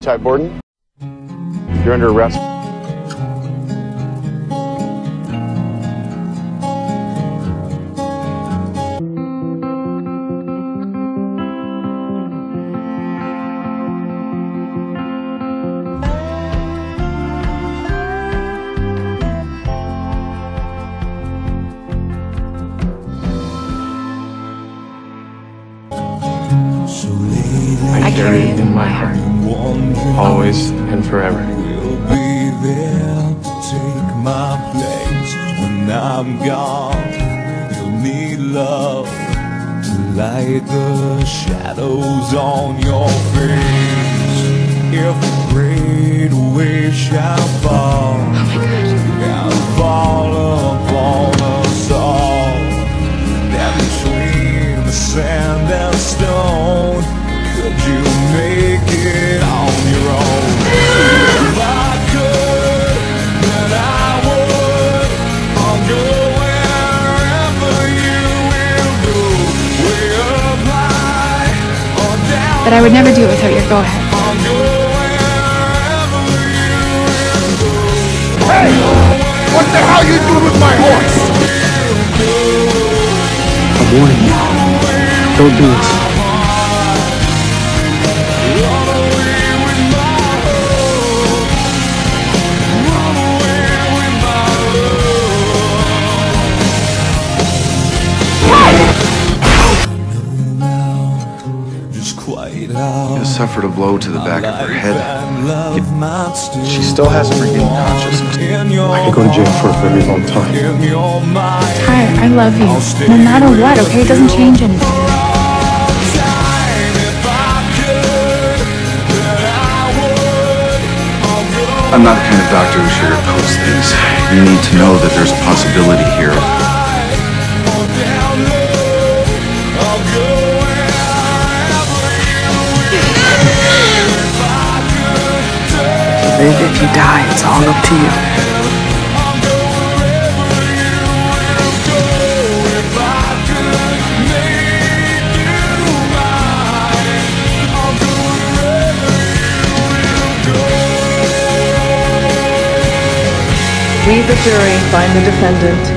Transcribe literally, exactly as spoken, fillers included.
Ty Borden, you're under arrest. I carry it in my heart, always and forever. We'll be there to take my place when I'm gone. You'll need love to light the shadows on your face. If a great wave shall fall, and fall upon us all, that between the sand and stone, could you make it on your own? If I could, then I would. I'll go wherever you will go. Way up high or down. But I would never do it without your go-ahead. I'll go wherever you will go. Hey! What the hell are you doing with my horse? I'm warning you. Don't do this. You suffered a blow to the back of her head. She still hasn't regained consciousness. I could go to jail for a very long time. Ty, I love you. No matter what, okay? It doesn't change anything. I'm not the kind of doctor who sugarcoats things. You need to know that there's a possibility here. Live if you die, it's all up to you. We, the jury, find the defendant